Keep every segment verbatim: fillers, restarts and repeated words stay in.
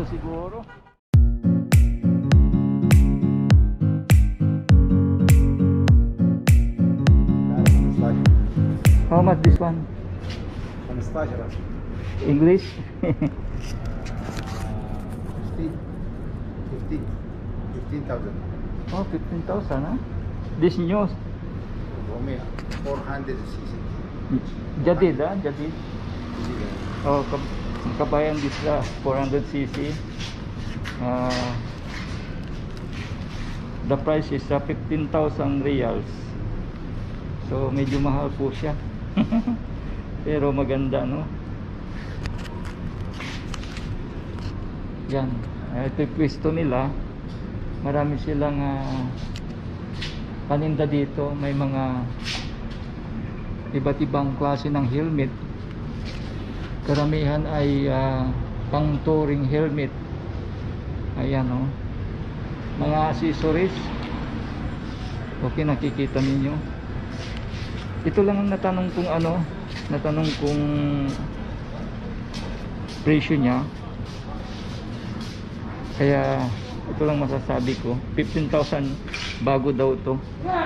dito siguro. How much this one? English? fifteen thousand. Oh, fifteen thousand, huh? This news. four hundred c c. Jadid, ah? Jadid. Oh, kabayan this uh, four hundred c c. Uh, the price is uh, fifteen thousand reals. So medyo mahal po siya. Pero maganda, no? Yan. Ito yung pwesto nila. Marami silang uh, paninda dito. May mga iba't ibang klase ng helmet. Karamihan ay uh, pang touring helmet. Ayan, oh. Mga accessories. Okay, nakikita ninyo. Ito lang ang natanong kung ano, natanong kung presyo niya. Kaya ito lang masasabi ko, fifteen thousand bago daw to.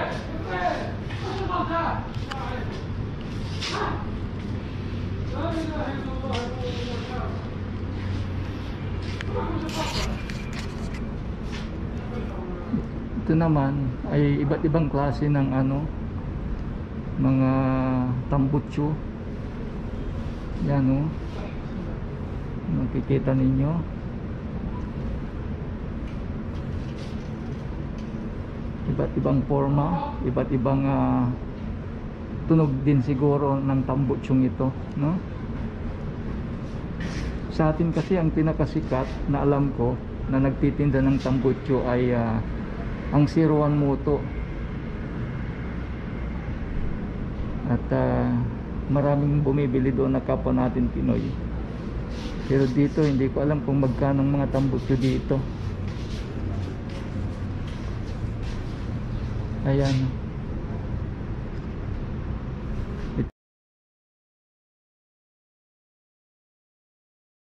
Ito naman ay iba't ibang klase ng ano, mga tambutso. Yan, oh. Nakikita ninyo. Iba't ibang forma, iba't ibang uh, tunog din siguro ng tambutsong ito, no? Sa atin kasi ang pinakasikat na alam ko na nagtitinda ng tambutso ay uh, ang zero one Moto. At uh, maraming bumibili doon na kapwa natin Pinoy. Pero dito hindi ko alam kung magkano ang mga tambutso dito. Ayan.